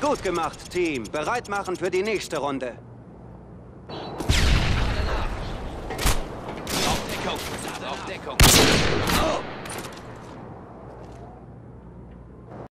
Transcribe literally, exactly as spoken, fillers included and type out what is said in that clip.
Gut gemacht, Team. Bereit machen für die nächste Runde. Auf Deckung. Auf Deckung. Oh.